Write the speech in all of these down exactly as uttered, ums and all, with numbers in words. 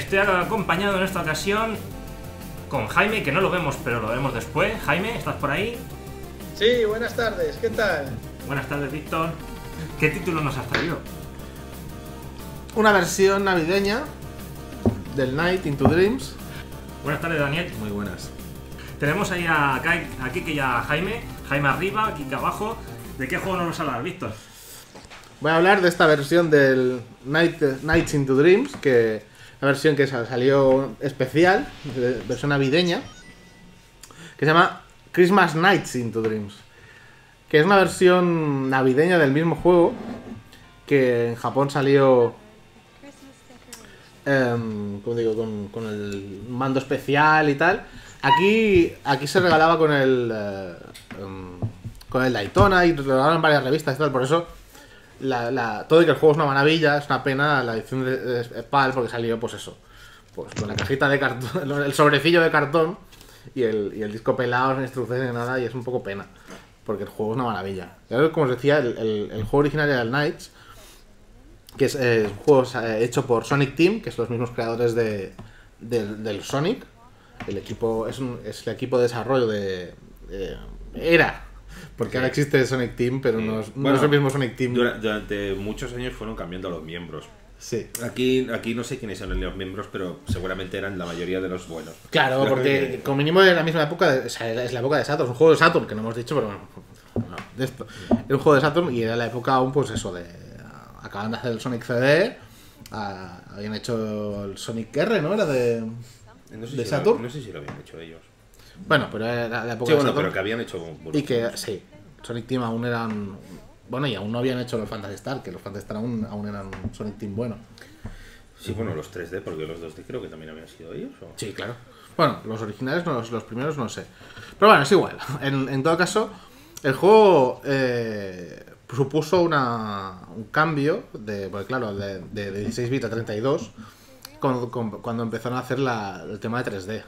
Estoy acompañado en esta ocasión con Jaime, que no lo vemos, pero lo vemos después. Jaime, ¿estás por ahí? Sí, buenas tardes, ¿qué tal? Buenas tardes, Víctor. ¿Qué título nos has traído? Una versión navideña del Night into Dreams. Buenas tardes, Daniel. Muy buenas. Tenemos ahí a, a Kike y a Jaime. Jaime arriba, Kike abajo. ¿De qué juego nos vas a hablar, Víctor? Voy a hablar de esta versión del Night, Nights into Dreams, que una versión que salió especial, versión navideña, que se llama Christmas Nights into Dreams, que es una versión navideña del mismo juego, que en Japón salió eh, como digo, con, con el mando especial y tal. Aquí, aquí se regalaba con el eh, um, con el Daytona y regalaban varias revistas y tal, por eso La, la, todo y que el juego es una maravilla, es una pena la edición de, de, de PAL, porque salió pues eso, pues con la cajita de cartón, el sobrecillo de cartón y el, y el disco pelado sin instrucciones ni nada, y es un poco pena, porque el juego es una maravilla. Como os decía, el, el, el juego original era el Knights, que es eh, un juego hecho por Sonic Team, que son los mismos creadores de, de, del Sonic. El equipo es, un, es el equipo de desarrollo de, de era porque sí. Ahora existe Sonic Team, pero sí. no, es, no bueno, es el mismo Sonic Team. Durante muchos años fueron cambiando los miembros. Sí. Aquí, aquí no sé quiénes son los miembros, pero seguramente eran la mayoría de los buenos. Claro, porque como mínimo de la misma época, o sea, es la época de Saturn, un juego de Saturn, que no hemos dicho, pero bueno, no, de esto. Era un juego de Saturn y era la época aún, pues eso, de acaban de hacer el Sonic C D, a, habían hecho el Sonic R, ¿no? Era de, no sé de si Saturn. Lo, no sé si lo habían hecho ellos. Bueno, pero era la época sí, de bueno, Saturn. pero que habían hecho bueno, y que, sí, Sonic Team aún eran... Bueno, y aún no habían hecho los Phantasy Star, que los Phantasy Star aún, aún eran Sonic Team bueno. Sí, bueno, los tres D, porque los dos D creo que también habían sido ellos, ¿o? Sí, claro. Bueno, los originales, no, los, los primeros no sé. Pero bueno, es igual. En, en todo caso, el juego eh, supuso una, un cambio, de, porque claro, de, de, de dieciséis bits a treinta y dos, con, con, cuando empezaron a hacer la, el tema de tres D.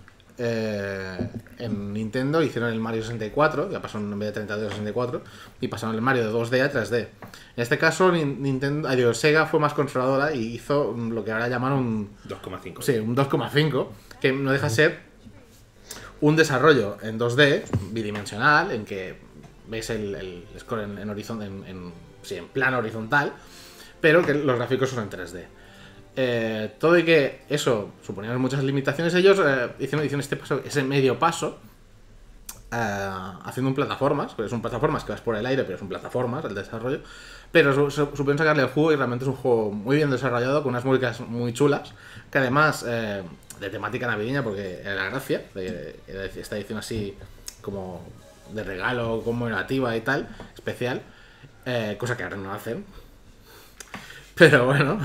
Eh, en Nintendo hicieron el Mario sesenta y cuatro, ya pasaron en vez de treinta y dos a sesenta y cuatro, y pasaron el Mario de dos D a tres D. En este caso, Nintendo, digo, Sega fue más conservadora y hizo lo que ahora llaman un dos coma cinco. Sí, un dos coma cinco, que no deja de ser un desarrollo en dos D bidimensional, en que ves el, el score en, en, horizon, en, en, sí, en plano horizontal, pero que los gráficos son en tres D. Eh, todo y que eso suponía muchas limitaciones, ellos eh, hicieron, hicieron este paso, ese medio paso, eh, haciendo un plataformas, porque son plataformas que vas por el aire, pero son plataformas el desarrollo, pero su, su, supieron sacarle el juego y realmente es un juego muy bien desarrollado, con unas músicas muy chulas, que además eh, de temática navideña, porque era la gracia de, de esta edición así como de regalo conmemorativa y tal, especial, eh, cosa que ahora no hacen. Pero bueno,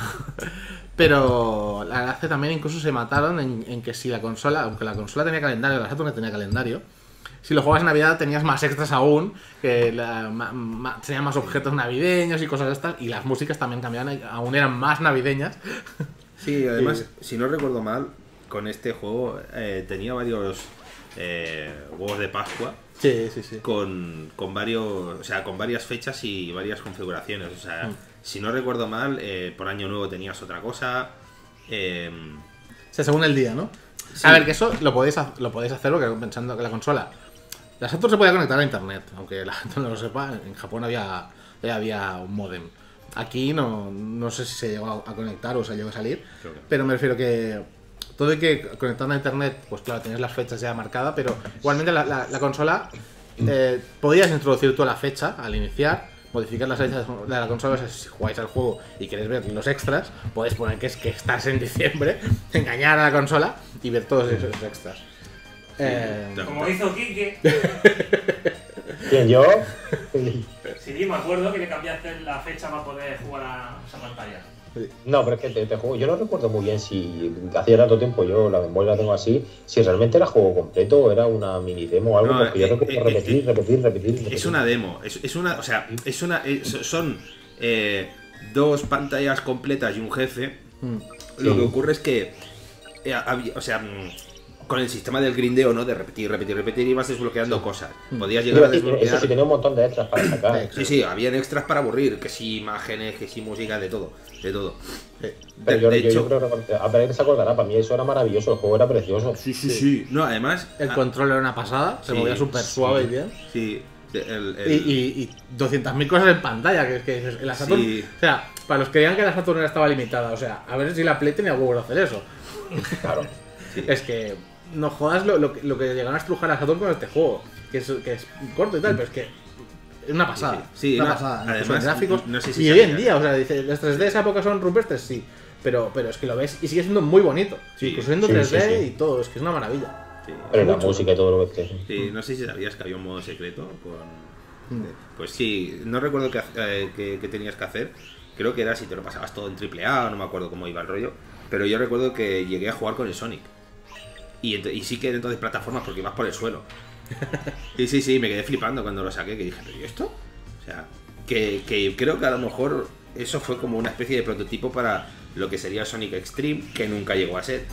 pero la gracia también incluso se mataron en, en que si la consola, aunque la consola tenía calendario, la Saturn tenía calendario, si lo jugabas en Navidad tenías más extras aún, que la, ma, ma, tenían más objetos navideños y cosas de estas, y las músicas también cambiaban, aún eran más navideñas. Sí, además, y... si no recuerdo mal, con este juego eh, tenía varios eh, huevos de Pascua. Sí, sí, sí. Con, con varios, o sea, con varias fechas y varias configuraciones. O sea, mm. si no recuerdo mal, eh, por año nuevo tenías otra cosa. Eh... O sea, según el día, ¿no? Sí. A ver, que eso lo podéis, lo podéis hacer porque pensando que la consola. La Saturn se podía conectar a internet, aunque la gente no lo sepa. En Japón había, había un modem. Aquí no, no sé si se llegó a conectar o se llegó a salir. Creo que... Pero me refiero que todo hay que conectar a internet, pues claro, tenías las fechas ya marcadas, pero igualmente la, la, la consola eh, podías introducir tú la fecha al iniciar, modificar las fechas de la consola. Si jugáis al juego y queréis ver los extras, podéis poner que es que estás en diciembre, engañar a la consola y ver todos esos extras. Eh, Como hizo Kike. ¿Quién, yo? Sí, me acuerdo que le cambiaste la fecha para poder jugar a esa pantalla. No, pero es que te, te juego, yo no recuerdo muy bien si hacía tanto tiempo, yo la memoria la tengo así, si realmente era juego completo o era una mini demo o algo, no, porque eh, yo recuerdo eh, repetir, eh, repetir, repetir, repetir. Es una demo, es, es una, o sea, es una, es, son eh, dos pantallas completas y un jefe. Mm. Lo sí. que ocurre es que, eh, había, o sea, con el sistema del grindeo, ¿no? De repetir, repetir, repetir y vas desbloqueando Sí. cosas. Mm. Podías Iba llegar a a decir, eso desbloquear... sí tenía un montón de extras para sacar. Sí, sí, habían extras para aburrir, que si imágenes, que si música, de todo, de todo. De, Pero yo, de yo- yo hecho, creo que a ver se acordará, para mí eso era maravilloso, el juego era precioso. sí, sí, sí. No, además... El ah, control era una pasada, se sí, movía súper sí. suave y bien. Sí, el, el- Y, y, y doscientas mil cosas en pantalla, que es que la Saturn... Sí. O sea, para los que digan que la Saturn estaba limitada, o sea, a ver si la Play tenía huevos de hacer eso. Claro. sí. Es que no jodas lo, lo, que- lo que llegaron a estrujar a Saturn con este juego, que es, que es corto y tal, pero es que es una pasada. Sí, sí, una no, pasada. además, Incluso en gráficos. no sé si y hoy en sabías. día, o sea, dice, las tres D de esa época son rupestres, sí. Pero, pero es que lo ves y sigue siendo muy bonito. Sí. Incluso siendo Sí, tres D sí, sí. y todo, es que es una maravilla. Sí. Pero la Mucho. música y todo lo que... Sí, no sé si sabías que había un modo secreto con... Mm. Pues sí, no recuerdo qué, eh, qué- qué tenías que hacer. Creo que era si te lo pasabas todo en triple A, no me acuerdo cómo iba el rollo. Pero yo recuerdo que llegué a jugar con el Sonic. Y, ent- y sí que dentro de plataformas porque ibas por el suelo. Sí, sí, sí, me quedé flipando cuando lo saqué, que dije, ¿pero y esto? O sea, que, que creo que a lo mejor eso fue como una especie de prototipo para lo que sería Sonic Extreme, que nunca llegó a ser.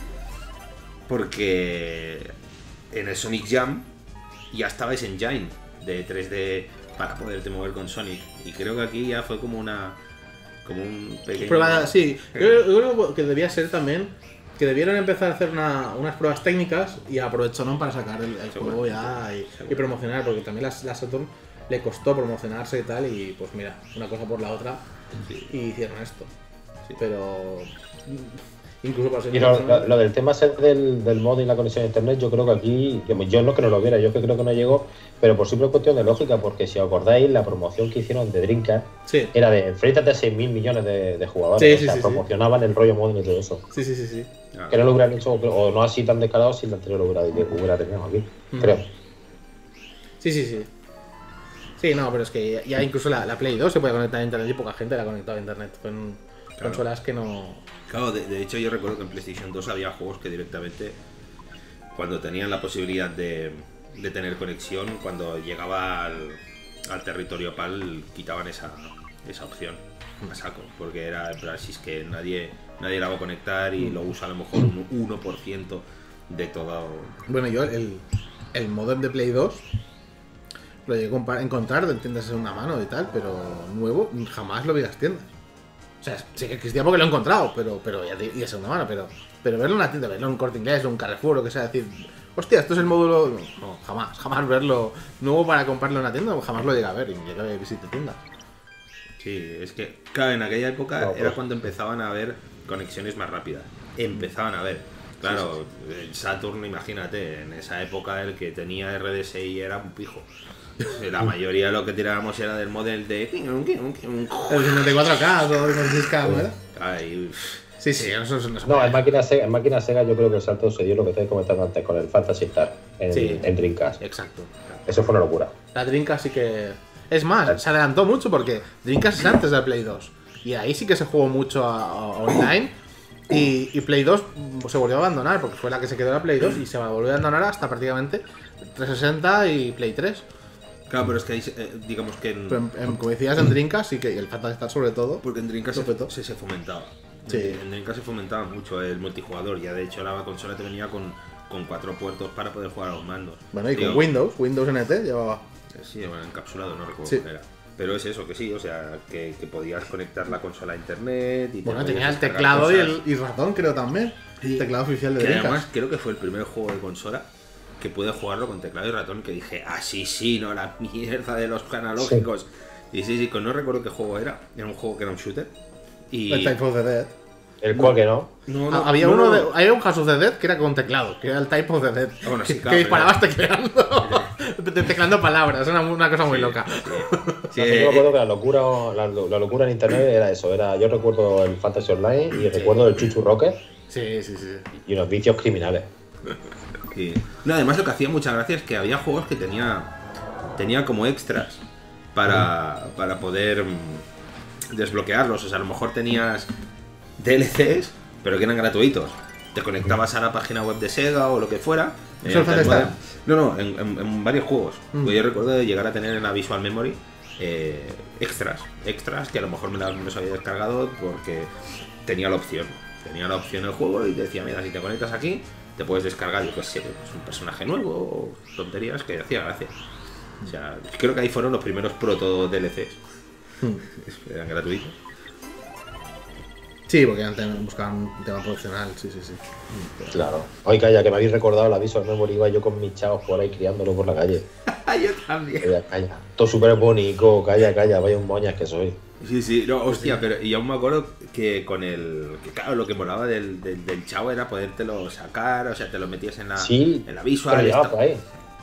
Porque en el Sonic Jam ya estaba ese engine de tres D para poderte mover con Sonic. Y creo que aquí ya fue como una... como un pequeño... Prueba, sí, yo, yo creo que debía ser también que debieron empezar a hacer una- unas pruebas técnicas y aprovecharon para sacar el, el Seguro. juego ya y, Seguro. y promocionar, porque también la, la Saturn le costó promocionarse y tal, y pues mira, una cosa por la otra, Sí. y hicieron esto. Sí. Pero mm, incluso para ser Y lo, lo- lo del tema ese del, del mod y la conexión a internet, yo creo que aquí, que yo no que no lo viera, yo que creo que no llegó, pero por simple cuestión de lógica, porque si os acordáis, la promoción que hicieron de Dreamcast Sí, era de enfréntate a seis mil millones de, de jugadores, Sí, o sí, sea, sí, sí. promocionaban el rollo mod y todo eso. sí, sí, sí, sí. Ah, Que no lo hubieran hecho, o no así tan descarado si el anterior lo hubiera, lo hubiera tenido aquí, Mm. creo. Sí, sí, sí. Sí, no, pero es que ya, ya incluso la, la Play dos se puede conectar a internet y poca gente la ha conectado a internet con Claro. consolas que no... Claro, de, de hecho yo recuerdo que en PlayStation dos había juegos que directamente, cuando tenían la posibilidad de, de tener conexión, cuando llegaba al, al territorio PAL, quitaban esa, esa opción a saco, porque era, pero así es que nadie, nadie la va a conectar y lo usa a lo mejor un uno por ciento de todo. Bueno, yo el, el modem de Play dos lo llegué a compar- encontrar en tiendas de segunda mano y tal, pero nuevo jamás lo vi en las tiendas. O sea, sí que existía porque lo he encontrado, pero, pero ya de, y de segunda mano, pero, pero verlo en una tienda, verlo en un Corte Inglés, un Carrefour, o que sea, decir, hostia, esto es el módulo... No, jamás, jamás verlo nuevo para comprarlo en una tienda, jamás lo llegué a ver, y llegué a visitar tiendas. Sí, es que, claro, en aquella época No, era pues. cuando empezaban a haber conexiones más rápidas. Empezaban a ver. Claro, el Saturn, imagínate, en esa época el que tenía R D S I era un pijo. La mayoría de lo que tirábamos era del model de... El cincuenta y cuatro K o el seis K, ¿no era? Ay, Sí, sí, eso, eso no se No, puede. en máquina Sega, en máquina Sega yo creo que el salto se dio lo que estáis comentando antes con el Fantasy Star en, Sí. en Dreamcast. Exacto. Eso fue una locura. La Dreamcast sí que... Es más, se adelantó mucho porque Dreamcast es antes de Play dos. Y ahí sí que se jugó mucho a, a- online. Y, y Play dos pues, se volvió a abandonar porque fue la que se quedó la Play dos y se volvió a abandonar hasta prácticamente trescientos sesenta y Play tres. claro, pero es que ahí, eh, digamos que en, Pero en- en- como decías, en Dreamcast sí que, y el Phantasy Star sobre todo. porque en Dreamcast lo petó. se, se, se fomentaba. Sí. En Dreamcast se fomentaba mucho el multijugador. Ya de hecho la consola te venía con, con cuatro puertos para poder jugar a los mandos. Bueno, y Digo, con Windows, Windows N T llevaba. Sí, bueno, encapsulado, no recuerdo Sí. qué era. Pero es eso, que sí, o sea, que, que podías conectar la consola a internet y te Bueno, podías tenía el descargar teclado y cosas. el y ratón, creo también. El teclado oficial de Que además Dreamcast. creo que fue el primer juego de consola que pude jugarlo con teclado y ratón, que dije, ah, sí, sí, no, la mierda de los analógicos. Y sí, sí, que no recuerdo qué juego era. Era un juego que era un shooter. Y... El Type of the Dead. El cual que no. No, Ah, no, había no, uno no. de, había un House of the Dead que era con teclado, que era el Type of the Dead. Ah, bueno, sí, que, claro, que disparabas pero- tecleando, te- tecleando palabras, era una cosa muy Sí, loca. sí. Sí, No, eh, yo me acuerdo que la locura, la, la locura en internet era eso. Era, yo recuerdo el Fantasy Online y recuerdo el Chuchu Rocket Sí, sí, sí. y unos vicios criminales. Sí. No, además lo que hacía mucha gracia es que había juegos que tenía tenía como extras para, para poder mm, desbloquearlos. O sea, a lo mejor tenías D L Cs, pero que eran gratuitos. Te conectabas a la página web de Sega o lo que fuera. ¿Eso mediante dónde el está? modem. No, no, en, en- en varios juegos. Mm. Pues yo recuerdo de llegar a tener en la Visual Memory eh, extras. Extras que a lo mejor me, las- me los había descargado porque tenía la opción. Tenía la opción el juego y te decía, mira, si te conectas aquí, te puedes descargar, yo qué sé, pues un personaje nuevo o tonterías que hacía gracia. O sea, creo que ahí fueron los primeros proto D L Cs. Hmm. Eran gratuitos. Sí, porque antes buscaban un tema profesional, sí, sí, sí. Claro. Oye, calla, que me habéis recordado la Visual Memory, iba yo con mis chavos por ahí criándolo por la calle. Yo también. Calla, calla. Todo súper bonito, calla, calla, vaya un moñas que soy. Sí, sí, no, hostia, pero y aún me acuerdo que con el... Que claro, lo que molaba del, del, del chavo era podértelo sacar, o sea, te lo metías en la, Sí, en la Visual. pero esta- por ahí.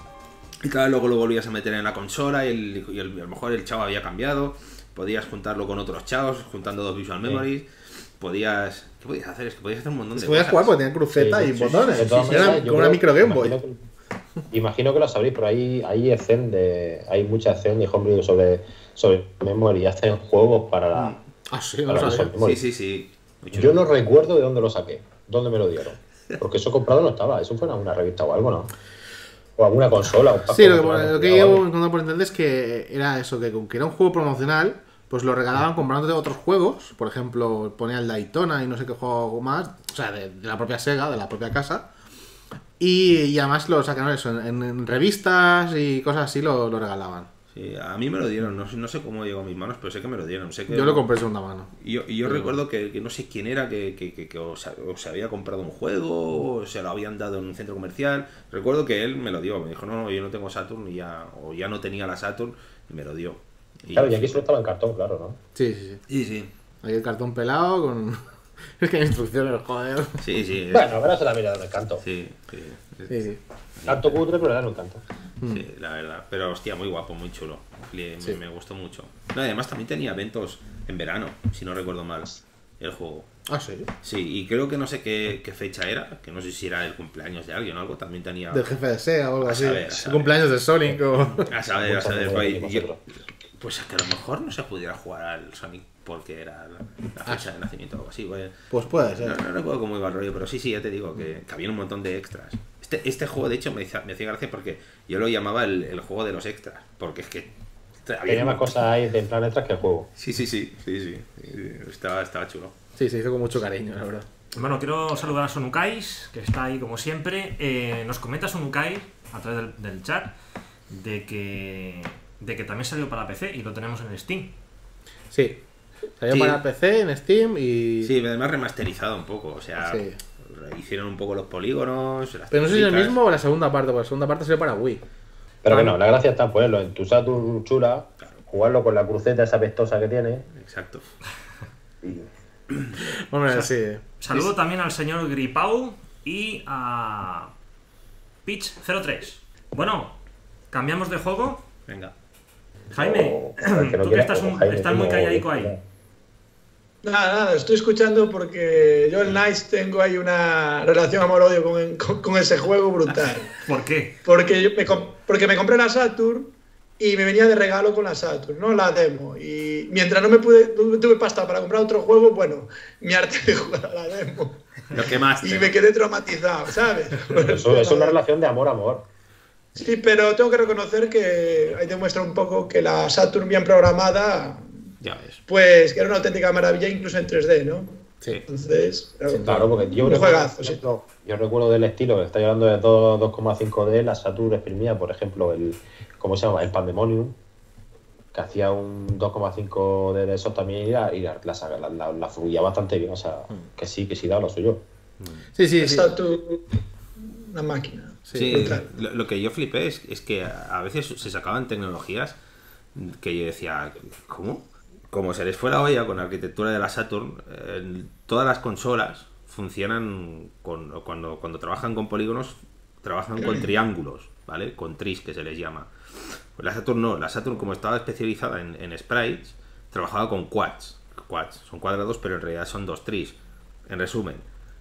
Y claro, luego lo volvías a meter en la consola y, el, y el- a lo mejor el chavo había cambiado. Podías juntarlo con otros chavos, juntando dos Visual Memories. Podías... ¿Qué podías hacer? Es que podías hacer un montón de Se podía cosas. jugar porque tenía cruceta Sí, y sí, sí, botones. de todas Era maneras, yo como una creo- micro Game Boy. Imagino que, imagino que lo sabréis, pero hay, hay escen de, hay mucha escen y homebrew sobre, sobre memory y hacen juegos para la, Ah, sí, no para lo la sabía. Visual Memory. Sí, sí, sí. Muy chulo. Yo no recuerdo de dónde lo saqué, dónde me lo dieron. Porque eso comprado no estaba, eso fue en alguna revista o algo, ¿no? O alguna consola. Un pack Sí, lo que, promocional, lo que o yo algo. encontré por entender es que era eso, que como que era un juego promocional, pues lo regalaban comprándote otros juegos. Por ejemplo, ponía el Daytona y no sé qué juego más, o sea, de, de la propia Sega, de la propia casa. Y, y además lo sacaron eso, en, en revistas y cosas así lo, lo regalaban. Sí, a mí me lo dieron, no sé, no sé cómo llegó a mis manos, pero sé que me lo dieron. Sé que Yo lo compré de segunda mano. Y yo, y yo recuerdo que, que no sé quién era, que, que, que, que o, se, o se había comprado un juego, o se lo habían dado en un centro comercial. Recuerdo que él me lo dio, me dijo, no, no, yo no tengo Saturn, y ya, o ya no tenía la Saturn, y me lo dio. Y, Claro, y aquí solo estaba en cartón, claro, ¿no? Sí, sí, sí. Sí, sí, Ahí el cartón pelado con... es que hay instrucciones, joder. sí, sí, es- Bueno, pero se la mira de encanto. sí, sí, es- Sí, sí. Canto cutre, pero le dan un canto. sí, la verdad. Pero hostia, muy guapo, muy chulo. Me, Sí. me gustó mucho. No, además también tenía eventos en verano, si no recuerdo mal, el juego. Ah, sí. Sí, y creo que no sé qué, qué fecha era, que no sé si era el cumpleaños de alguien o algo, también tenía... Del jefe de SEA o algo A así. saber, a saber. Cumpleaños de Sonic o... A saber, a Muchas saber, gracias, pues, yo- vosotros. pues es que a lo mejor no se pudiera jugar al Sonic porque era la, la fecha de nacimiento o algo así. Pues, Pues puede ser. no, no recuerdo cómo iba el rollo, pero sí, sí, ya te digo que, que había un montón de extras. Este, este juego, de hecho, me, hacía- me hacía gracia porque yo lo llamaba el, el juego de los extras, porque es que... había Tenía un- más cosas ahí de en plan extras que el juego. Sí, sí, sí, sí, sí, sí, estaba, estaba chulo. Sí, se hizo con mucho cariño, la verdad. Bueno, quiero saludar a Sonukais, que está ahí como siempre. Eh, nos comenta Sonukai a través del, del chat de que, de que también salió para P C y lo tenemos en Steam. Sí. Salió Sí. para P C, en Steam y... Sí, además remasterizado un poco, o sea, Sí. hicieron un poco los polígonos, las Pero no sé si es el texturicas. mismo o la segunda parte, porque la segunda parte salió para Wii. Pero Ah. bueno, la gracia está en ponerlo en tu Saturn chula, jugarlo con la cruceta esa pestosa que tiene. Exacto. Y... Hombre, sí. Saludo también al señor Gripau y a Pitch cero tres. Bueno, cambiamos de juego. Venga. Jaime, Oh, el que no tú que quiera estás, juego, un- Jaime, estás tú muy no- calladico ahí. Nada, nada, estoy escuchando porque yo el Nice tengo ahí una relación amor-odio con, con, con ese juego brutal. ¿Por qué? Porque, yo me, com- porque me compré la Saturn y me venía de regalo con la Saturn, ¿no? La demo. Y mientras no me pude, no tuve pasta para comprar otro juego, bueno, me harté de jugar a la demo. Lo que más. Y me quedé traumatizado, ¿sabes? Eso es una relación de amor-amor. Sí, pero tengo que reconocer que ahí demuestra un poco que la Saturn bien programada, Ya ves. pues que era una auténtica maravilla incluso en tres D, ¿no? Sí. Entonces, Claro, porque yo un recuerdo, juegazo, por sí. ejemplo, yo recuerdo del estilo, que estáis hablando de todo dos coma cinco D, la Saturn exprimía, por ejemplo, el ¿cómo se llama? El Pandemonium, que hacía un dos coma cinco D de esos también y la, y la, la, la, la- la fluía bastante bien, o sea, que sí, que sí da lo suyo. Sí, sí, La sí. Saturn, una máquina. Sí, brutal. lo, lo que yo flipé es, es que a a veces se sacaban tecnologías que yo decía, ¿cómo? Como se les fue la olla con la arquitectura de la Saturn, eh, todas las consolas funcionan con, cuando, cuando trabajan con polígonos, trabajan con triángulos, ¿vale? Con tris, que se les llama. Pues la Saturn no, la Saturn, como estaba especializada en, en sprites, trabajaba con quads. Quads son cuadrados, pero en realidad son dos tris. En resumen,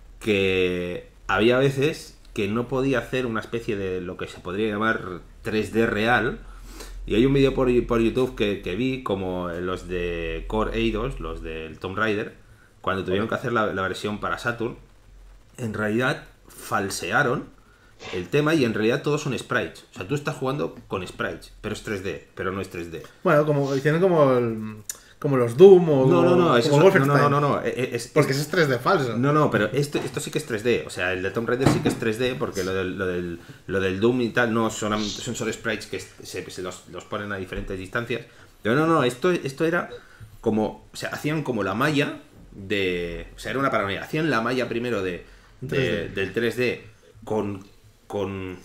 que había veces que no podía hacer una especie de lo que se podría llamar tres D real. Y hay un vídeo por, por YouTube que, que vi como los de Core Eidos, los del Tomb Raider, cuando tuvieron que hacer la, la versión para Saturn, en realidad falsearon el tema y en realidad todos son sprites. O sea, tú estás jugando con sprites, pero es tres D, pero no es tres D. Bueno, como hicieron como el, como los Doom o No, no, no, eso como es, no, Wolfenstein. no, no, no, es, es, Porque ese es tres D falso. No, no, pero esto, esto sí que es tres D. O sea, el de Tomb Raider sí que es tres D porque lo del, lo del, lo del Doom y tal no son, son solo sprites que se, se los, los ponen a diferentes distancias. Pero no, no, esto, esto era como... O sea, hacían como la malla de... O sea, era una paranoia. Hacían la malla primero de, de del tres D con... con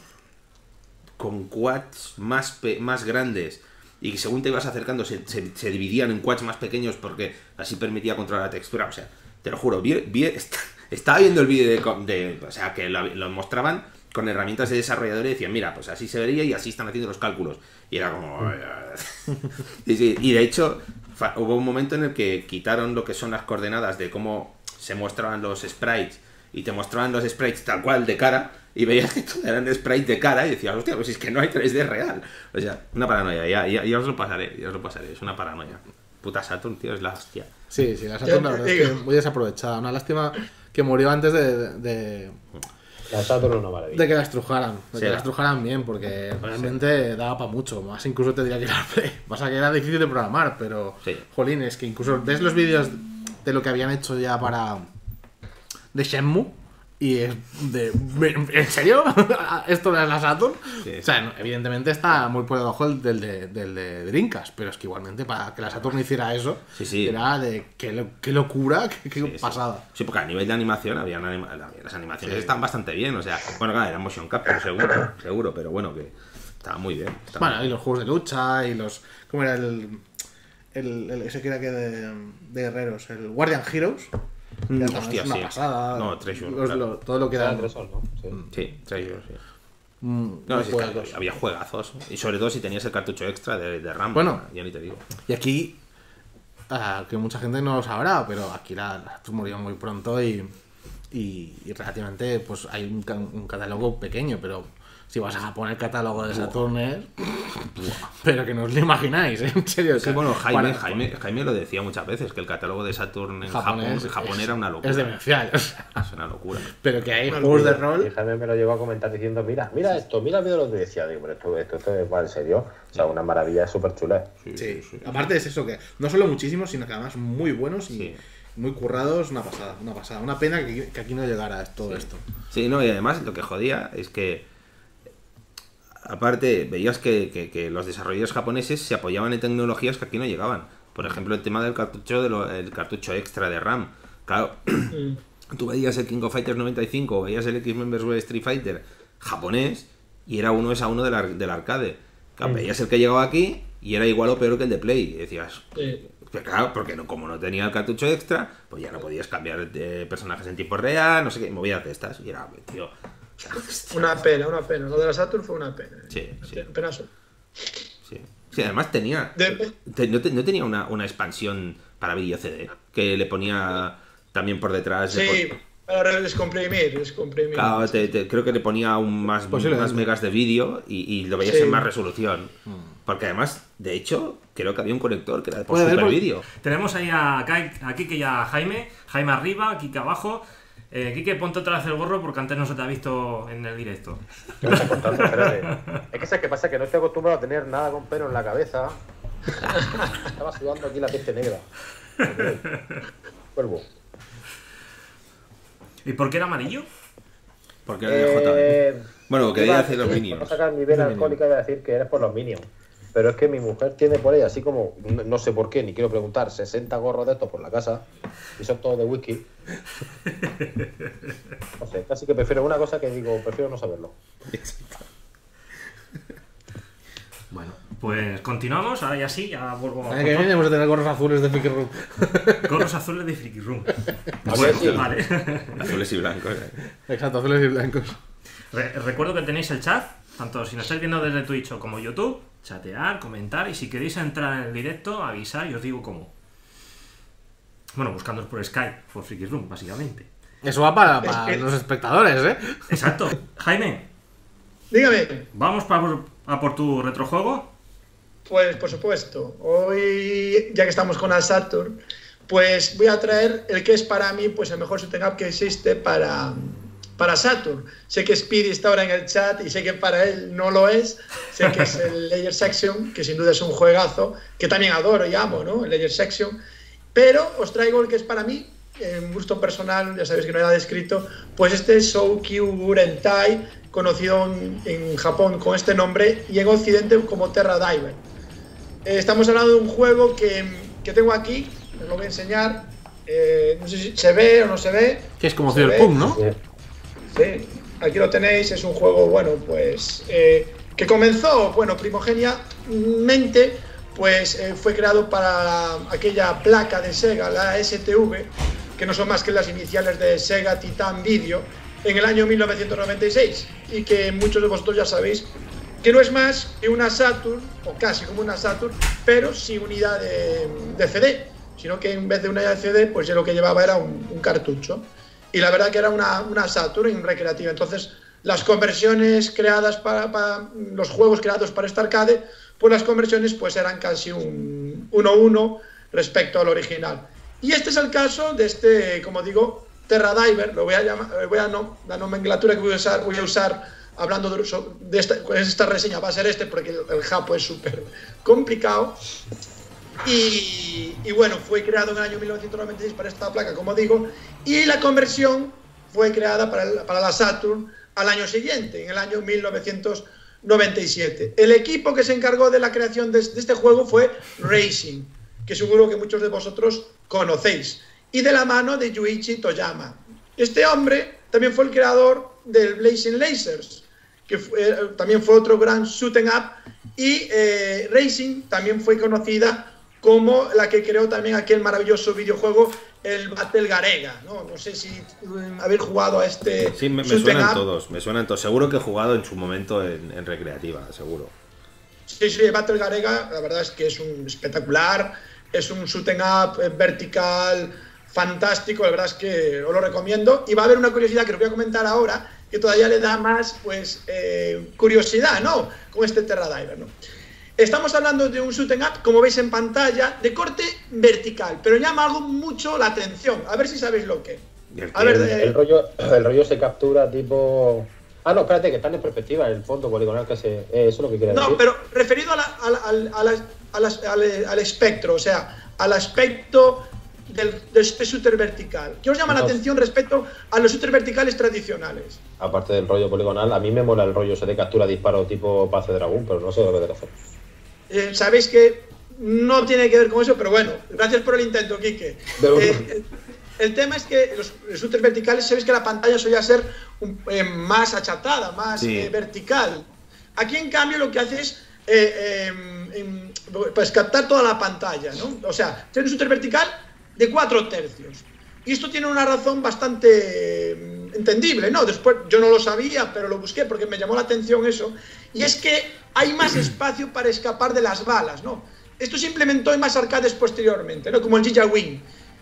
con quads más, pe más grandes y que según te ibas acercando se, se, se dividían en quads más pequeños porque así permitía controlar la textura. O sea, te lo juro, vi, vi, est estaba viendo el vídeo de, de... O sea, que lo, lo mostraban con herramientas de desarrollador y decían, mira, pues así se vería y así están haciendo los cálculos. Y era como... y, sí, y de hecho, hubo un momento en el que quitaron lo que son las coordenadas de cómo se mostraban los sprites y te mostraban los sprites tal cual de cara y veías que eran sprites de cara y decías, hostia, pues es que no hay tres D real. O sea, una paranoia, ya, ya, ya os lo pasaré, ya os lo pasaré, es una paranoia. Puta Saturn, tío, es la hostia. Sí, sí, la Saturn la verdad es que muy desaprovechada. Una lástima que murió antes de... de... La Saturn es una maravilla. De que la estrujaran, de Sí, que la la- estrujaran bien, porque realmente daba para mucho. Más incluso te diría que era Play. Pasa que era difícil de programar, pero. Sí. Jolín, es que incluso ves los vídeos de lo que habían hecho ya para. De Shenmue. Y es de. ¿En serio? ¿Esto es la Saturn? Sí, sí. O sea, no, evidentemente está muy por debajo del, del, de, del de Dreamcast, pero es que igualmente para que la Saturn hiciera eso, Sí, sí. era de qué, lo- qué locura, qué, qué Sí, sí. pasada. Sí, porque a nivel de animación había una anima- las animaciones Sí. están bastante bien, o sea, bueno, claro, era motion capture seguro, seguro, pero bueno, que estaba muy bien. estaba Bueno, y los juegos de lucha y los. ¿Cómo era el. el, el- ese que era que de, de guerreros? El Guardian Heroes. Que Mm, también hostia, es una sí. pasada. No, Treasure, Los- claro. lo- todo lo que Era da. tres son, ¿no? Sí. Sí, Treasure, sí. Mm, No, los sí, está- juegos. había juegazos, y sobre todo si tenías el cartucho extra de, de RAM, Bueno. ya ni te digo. Y aquí. ah, que mucha gente no lo sabrá, pero aquí la, la Saturn murió muy pronto y. Y, y relativamente, pues hay un, ca- un catálogo pequeño, pero si vas a Japón, el catálogo de Saturn es. Pero que no os lo imagináis, ¿eh? En serio. o Sí, sea, bueno, Jaime, para- Jaime, Jaime lo decía muchas veces, que el catálogo de Saturn en Japón Japón, es- en Japón es- era una locura. Es demencial, o sea, Es una locura. pero que hay Una juegos de locura. Y rol. Jaime me lo llegó a comentar diciendo, mira, mira esto, mira el vídeo de los de decía, digo, pero esto, esto, esto va en serio. O sea, una maravilla, es súper chula. Sí, aparte es eso, que no solo muchísimos, sino que además muy buenos y Sí. muy currados, una pasada, una pasada. Una pena que, que aquí no llegara todo esto. Sí, no, y además lo que jodía es que, aparte, veías que, que- que los desarrolladores japoneses se apoyaban en tecnologías que aquí no llegaban. Por ejemplo, el tema del cartucho de lo- el cartucho extra de RAM. Claro, tú veías el King of Fighters noventa y cinco o veías el X-Men versus. Street Fighter japonés y era uno es a uno del, ar- del arcade. Claro, Mm. veías el que llegaba aquí y era igual o peor que el de Play. Y decías, Sí. que claro, porque no, como no tenía el cartucho extra, pues ya no podías cambiar de personajes en tiempo real, no sé qué, movidas de estas. Y era, tío. o sea, hostia, Una pena, una pena. Lo de la Saturn fue una pena. Sí, sí. Penazo. sí. Sí, además tenía. De- te- no, te- no tenía una, una expansión para vídeo C D que le ponía también por detrás. de Sí, por- para descomprimir, descomprimir. Claro, te- te- creo que le ponía aún más, Posiblemente. más megas de vídeo y, y lo veías Sí. en más resolución. Porque además, de hecho, creo que había un conector que era de por Puede haber, super porque- vídeo. Tenemos ahí a, Kai- a Kike y a Jaime. Jaime arriba, Kike abajo. Eh, Kike, ponte otra vez el gorro porque antes no se te ha visto en el directo. ¿Qué me estás contando? Espérate. Es que sabes qué pasa, que no estoy acostumbrado a tener nada con pelo en la cabeza. Estaba sudando aquí la peste negra. Vuelvo. ¿Y por qué era amarillo? Porque era de J B. Eh, Bueno, que iba quería a hacer los decir, minions. Por no sacar mi vena alcohólica iba a decir que eres por los minions. Pero es que mi mujer tiene por ahí, así como, no, no sé por qué, ni quiero preguntar, sesenta gorros de estos por la casa. Y son todos de whisky. No sé, casi que prefiero una cosa que digo, prefiero no saberlo. Bueno, pues continuamos. Ahora ya sí, ya vuelvo El año que viene vamos a tener gorros azules de Freaky Room. Gorros azules de Freaky Room. ¿A que sí? Vale. Azules y blancos. eh. Exacto, azules y blancos. Re- recuerdo que tenéis el chat, tanto si nos estáis viendo desde Twitch o como YouTube, chatear, comentar y si queréis entrar en el directo, avisar y os digo cómo. Bueno, buscándoos por Skype, por Freaky Room, básicamente. Eso va para, para Es que- los espectadores, ¿eh? Exacto. Jaime, Dígame, ¿vamos pa por- a por tu retrojuego? pues por supuesto, hoy ya que estamos con la Saturn, pues voy a traer el que es para mí pues el mejor shooting up que existe para, para Saturn. Sé que Speedy está ahora en el chat y sé que para él no lo es. Sé que es el Layer Section, que sin duda es un juegazo, que también adoro y amo, ¿no? El Layer Section. Pero os traigo el que es para mí, en gusto personal, ya sabéis que no hay nada escrito, pues este Soukyu Urentai, conocido en, en Japón con este nombre y en Occidente como Terra Diver. Eh, estamos hablando de un juego que, que tengo aquí, os lo voy a enseñar. Eh, no sé si se ve o no se ve. Que es como Se Cyberpunk, ve. ¿no? Sí. Sí, aquí lo tenéis, es un juego, bueno, pues eh, que comenzó, bueno, primogeniamente, pues eh, fue creado para la, aquella placa de Sega, la S T V, que no son más que las iniciales de Sega Titan Video, en el año mil novecientos noventa y seis, y que muchos de vosotros ya sabéis que no es más que una Saturn, o casi como una Saturn, pero sin unidad de, de C D, sino que en vez de una unidad de C D, pues ya lo que llevaba era un, un cartucho. Y la verdad que era una, una Saturn recreativa. Entonces, las conversiones creadas para, para los juegos creados para esta arcade, pues las conversiones pues eran casi un uno a uno respecto al original. Y este es el caso de este, como digo, Terra Diver. Lo voy a llamar, voy a no, la nomenclatura que voy a usar, voy a usar hablando de, de esta, esta reseña va a ser este, porque el, el japo es súper complicado. Y, y bueno, fue creado en el año mil novecientos noventa y seis para esta placa, como digo, y la conversión fue creada para, el, para la Saturn al año siguiente, en el año mil novecientos noventa y siete. El equipo que se encargó de la creación de, de este juego fue Racing, que seguro que muchos de vosotros conocéis, y de la mano de Yuichi Toyama. Este hombre también fue el creador del Blazing Lasers, que fue, también fue otro gran shoot'em up, y eh, Racing también fue conocida como la que creó también aquel maravilloso videojuego, el Battle Garega, ¿no? No sé si um, habéis jugado a este. Sí, me, me suenan todos, me suenan todos. Seguro que he jugado en su momento en, en recreativa, seguro. Sí, sí, Battle Garega, la verdad es que es un espectacular, es un shoot'em up eh, vertical, fantástico, la verdad es que os lo recomiendo. Y va a haber una curiosidad que os voy a comentar ahora, que todavía le da más, pues, eh, curiosidad, ¿no? Con este Terra Diver, ¿no? Estamos hablando de un shoot'em up, como veis en pantalla, de corte vertical, pero llama algo mucho la atención. A ver si sabéis lo que. A ver, el, de... el, rollo, el rollo se captura tipo... Ah, no, espérate, que está en perspectiva, el fondo poligonal que se... Eh, eso es lo que quiere no, decir. No, pero referido a la, a la, a la, a la, al, al espectro, o sea, al aspecto del, de este shooter vertical. ¿Qué os llama no. la atención respecto a los shooters verticales tradicionales? Aparte del rollo poligonal, a mí me mola el rollo ese de captura disparo tipo Paz de Dragón, pero no sé lo que debe hacer. Eh, Sabéis que no tiene que ver con eso, pero bueno, gracias por el intento, Quique. Eh, el tema es que los, los shooters verticales, sabéis que la pantalla solía ser un, eh, más achatada, más sí. eh, vertical. Aquí, en cambio, lo que hace es eh, eh, pues captar toda la pantalla, ¿no? O sea, tiene un shooter vertical de cuatro tercios. Y esto tiene una razón bastante eh, entendible, ¿no? Después yo no lo sabía, pero lo busqué porque me llamó la atención eso. Y es que hay más espacio para escapar de las balas, ¿no? Esto se implementó en más arcades posteriormente, ¿no? Como el Giga Wing.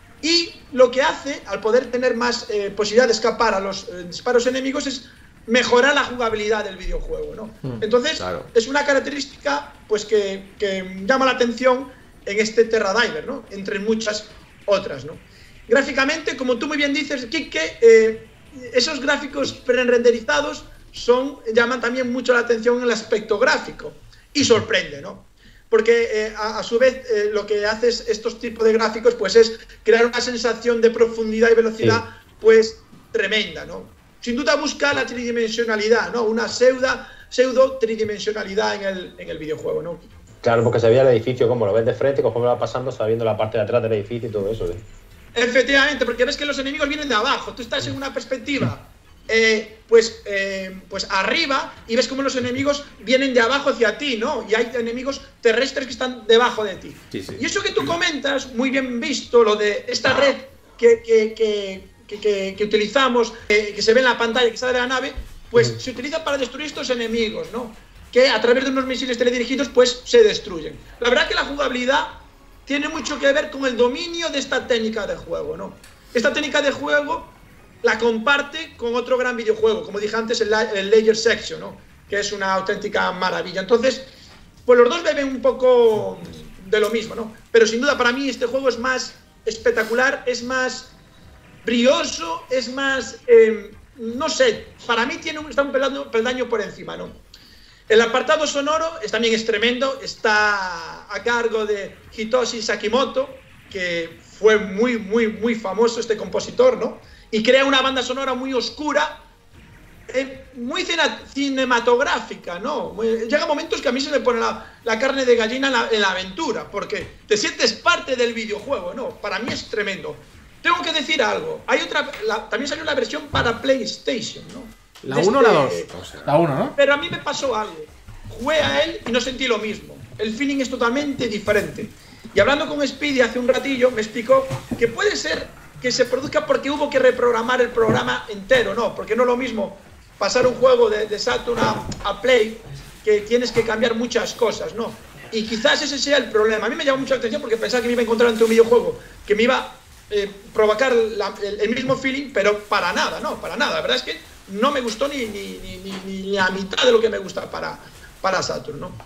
Y lo que hace, al poder tener más eh, posibilidad de escapar a los eh, disparos enemigos, es mejorar la jugabilidad del videojuego, ¿no? Mm, Entonces, claro. es una característica pues que, que llama la atención en este Terra Diver, ¿no? Entre muchas otras, ¿no? Gráficamente, como tú muy bien dices, Kike, eh, esos gráficos pre-renderizados son, llaman también mucho la atención en el aspecto gráfico. Y sorprende, ¿no? Porque eh, a, a su vez eh, lo que hace es, estos tipos de gráficos pues es crear una sensación de profundidad y velocidad sí. pues tremenda, ¿no? Sin duda busca la tridimensionalidad, ¿no? Una pseudo, pseudo tridimensionalidad en el, en el videojuego, ¿no? Claro, porque se veía el edificio, como lo ves de frente, conforme va pasando, se va viendo la parte de atrás del edificio y todo eso, ¿eh? Efectivamente, porque ves que los enemigos vienen de abajo, tú estás en una perspectiva eh, pues, eh, pues arriba y ves como los enemigos vienen de abajo hacia ti, ¿no? Y hay enemigos terrestres que están debajo de ti. Sí, sí. Y eso que tú comentas, muy bien visto, lo de esta red que, que, que, que, que, que utilizamos, eh, que se ve en la pantalla, que sale de la nave, pues mm. se utiliza para destruir estos enemigos, ¿no? Que a través de unos misiles teledirigidos pues se destruyen. La verdad que la jugabilidad tiene mucho que ver con el dominio de esta técnica de juego, ¿no? Esta técnica de juego la comparte con otro gran videojuego, como dije antes, el, el Layer Section, ¿no? Que es una auténtica maravilla. Entonces, pues los dos beben un poco de lo mismo, ¿no? Pero sin duda para mí este juego es más espectacular, es más brioso, es más eh, no sé, para mí tiene un, está un peldaño, peldaño por encima, ¿no? El apartado sonoro es, también es tremendo, está a cargo de Hitoshi Sakimoto, que fue muy, muy, muy famoso este compositor, ¿no? Y crea una banda sonora muy oscura, eh, muy cinematográfica, ¿no? Muy, llega momentos que a mí se me pone la, la carne de gallina en la, en la aventura, porque te sientes parte del videojuego, ¿no? Para mí es tremendo. Tengo que decir algo, hay otra, la, también salió la versión para PlayStation, ¿no? ¿La uno o la dos? La uno, ¿no? Pero a mí me pasó algo. Jugué a él y no sentí lo mismo. El feeling es totalmente diferente. Y hablando con Speedy hace un ratillo, me explicó que puede ser que se produzca porque hubo que reprogramar el programa entero, ¿no? Porque no es lo mismo pasar un juego de, de Saturn a, a Play, que tienes que cambiar muchas cosas, ¿no? Y quizás ese sea el problema. A mí me llamó mucho la atención porque pensaba que me iba a encontrar ante un videojuego que me iba a eh, provocar la, el, el mismo feeling, pero para nada, ¿no? Para nada. La verdad es que no me gustó ni, ni, ni, ni, ni la mitad de lo que me gusta para, para Saturn, ¿no?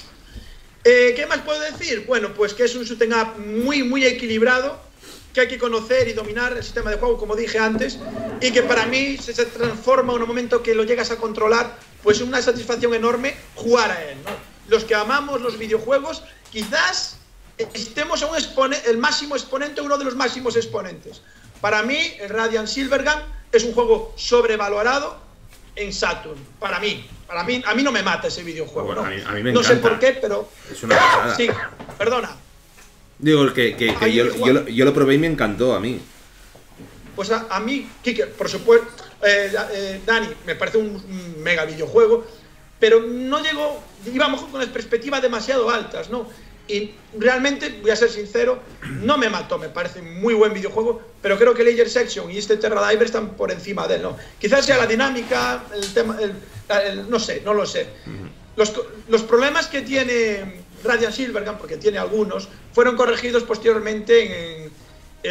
Eh, ¿Qué más puedo decir? Bueno, pues que es un shooting up muy, muy equilibrado, que hay que conocer y dominar el sistema de juego, como dije antes, y que para mí se, se transforma en un momento que lo llegas a controlar, pues es una satisfacción enorme jugar a él, ¿no? Los que amamos los videojuegos, quizás estemos a un exponente, el máximo exponente, uno de los máximos exponentes. Para mí, el Radiant Silvergun es un juego sobrevalorado en Saturn, para mí. Para mí, a mí no me mata ese videojuego, bueno, ¿no? A mí, a mí me no encanta. sé por qué, pero... Es una pasada. Sí, perdona. Digo, que, que, que yo, yo, lo, yo lo probé y me encantó a mí. Pues a, a mí, Kike, por supuesto, eh, eh, Dani, me parece un, un mega videojuego, pero no llegó, íbamos con las perspectivas demasiado altas, ¿no? Y realmente, voy a ser sincero, no me mató, me parece un muy buen videojuego, pero creo que Layer Section y este Terra Diver están por encima de él, ¿no? Quizás sea la dinámica, el tema, el, el, no sé, no lo sé. Los, los problemas que tiene Radiant Silvergun, porque tiene algunos, fueron corregidos posteriormente en...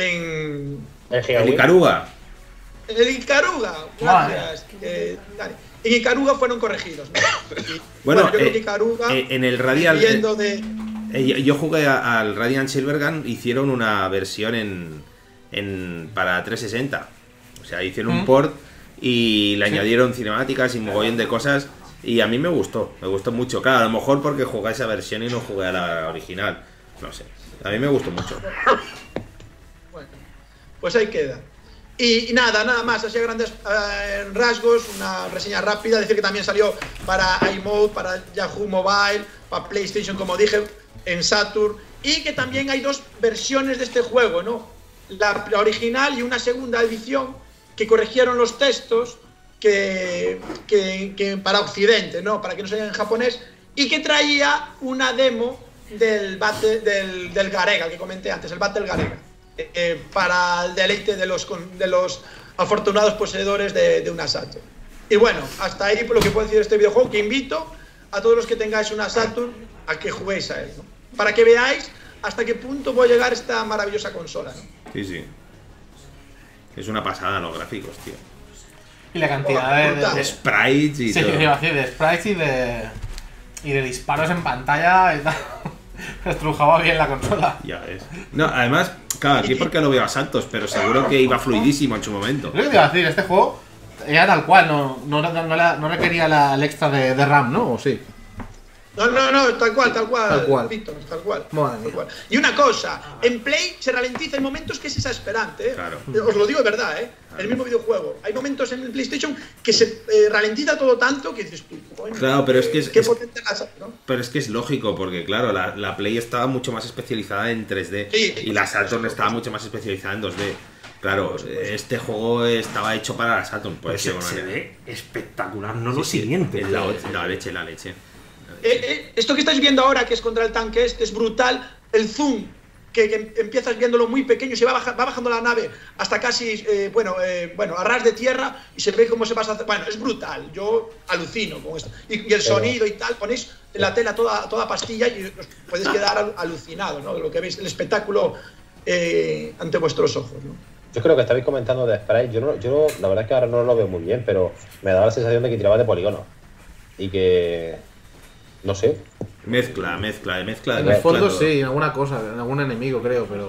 en El El Ikaruga. el Ikaruga, gracias. Eh, Dani. En Ikaruga fueron corregidos, ¿no? Y, Bueno, bueno, yo creo eh, que Ikaruga, eh, en el Radial... viendo de... Eh, yo, yo jugué a- al Radiant Silvergun, hicieron una versión en, en para trescientos sesenta. O sea, hicieron un Mm. port y le añadieron cinemáticas y mogollón de cosas. Y a mí me gustó, me gustó mucho. Claro, a lo mejor porque jugué a esa versión y no jugué a la original. No sé. A mí me gustó mucho. Bueno, pues ahí queda. Y, y nada, nada más, así a grandes eh, rasgos, una reseña rápida, decir que también salió para iMode, para Yahoo Mobile, para PlayStation, como dije, en Saturn, y que también hay dos versiones de este juego, ¿no? La, la original y una segunda edición que corrigieron los textos que, que, que para Occidente, ¿no? Para que no se vean en japonés, y que traía una demo del, bate, del, del Garega, que comenté antes, el Battle Garega. Eh, para el deleite de los, de los afortunados poseedores de, de una Saturn. Y bueno, hasta ahí por lo que puedo decir de este videojuego, que invito a todos los que tengáis una Saturn a que juguéis a él, ¿no? Para que veáis hasta qué punto puede llegar esta maravillosa consola, ¿no? Sí, sí. Es una pasada los gráficos, tío. Y la cantidad de, de, brutal. de- Sprites y sí, todo. iba a decir, de sprites y de, y de disparos en pantalla y tal. Estrujaba bien la consola. Ya ves. No, además, claro, aquí porque lo veo a saltos, pero seguro que iba fluidísimo en su momento. Lo que te iba a decir, este juego era tal cual, no, no, no, no, la- no requería la, el extra de, de RAM, ¿no? ¿O sí? No, no, no, tal cual, tal cual, Tal cual. Víctor, tal cual, Madre tal mía. cual. Y una cosa, en Play se ralentiza en momentos que es exasperante, ¿eh? Claro. Eh, Os lo digo de verdad, ¿eh? El mismo videojuego. Hay momentos en el PlayStation que se eh, ralentiza todo tanto que dices tú, coño, Claro, pero es que es- qué es- potente la, ¿no? Pero es que es lógico, porque claro, la, la Play estaba mucho más especializada en tres D Sí, y la por Saturn supuesto. estaba mucho más especializada en dos D. Claro, este juego estaba hecho para la Saturn, por Pues decirlo se, de se alguna manera. ve espectacular, no lo Sí, sí, siguiente. La, la leche, la leche. Eh, eh, esto que estáis viendo ahora, que es contra el tanque este, es brutal. El zoom, que, que empiezas viéndolo muy pequeño, se va, baja, va bajando la nave hasta casi, eh, bueno, eh, bueno, a ras de tierra y se ve cómo se pasa. Bueno, es brutal. Yo alucino con esto. Y, y el Pero- sonido y tal, ponéis la tela toda, toda pastilla y os podéis quedar al- alucinados, ¿no? De lo que veis, el espectáculo eh, ante vuestros ojos, ¿no? Yo creo que estabais comentando de Sprite. Yo, no, yo la verdad es que ahora no lo veo muy bien, pero me daba la sensación de que tiraba de polígono. Y que. No sé. Mezcla, mezcla, mezcla. En el mezcla fondo todo. sí, en alguna cosa, en algún enemigo creo, pero